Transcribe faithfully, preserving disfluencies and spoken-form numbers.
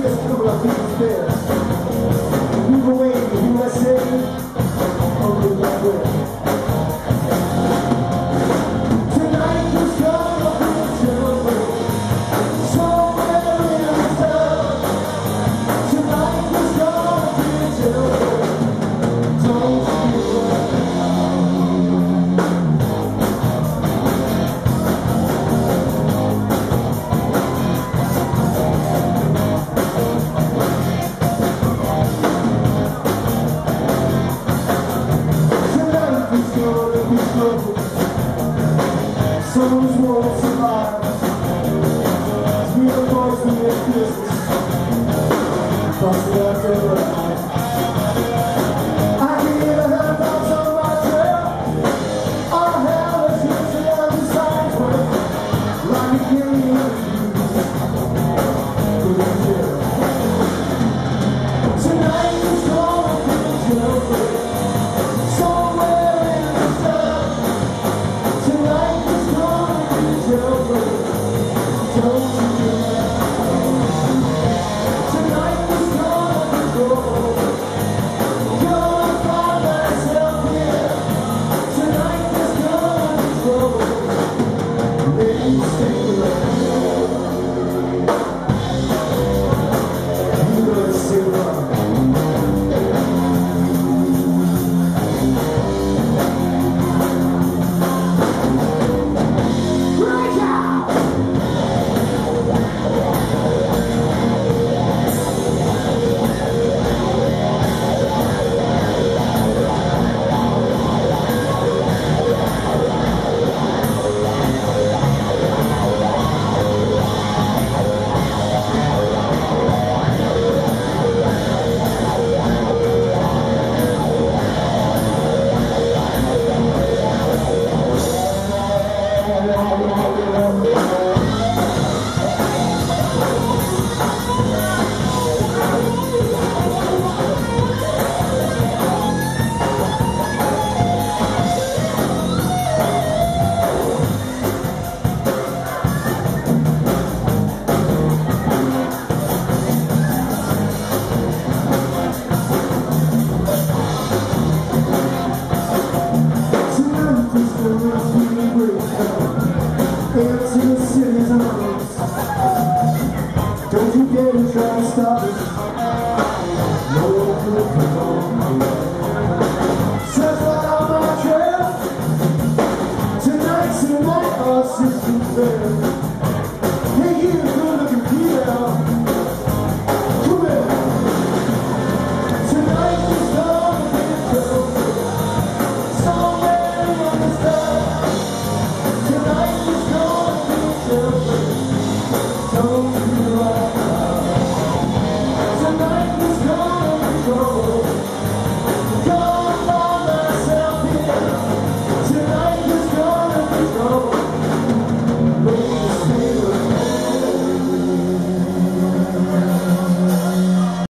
just a couple of people's beds. Move away from U S A, over that way. Tonight is gonna be a celebrate. Somewhere in town. Tonight is gonna be a celebrate. Don't you souls won't survive. We are boys who make business. Busted out their life. I can hear the headphones on my trail. All hell is usually on the sideway. Like a game of tonight is gonna be a jailbreak. Somewhere in the town. Tonight is gonna be a jailbreak. Don't you dare. Tonight is gonna be gold. Gonna find myself here. Tonight is gonna be gold. Maybe stay around. You better stay around. Into the city's arms. Don't you dare try to stop it. No one could come on.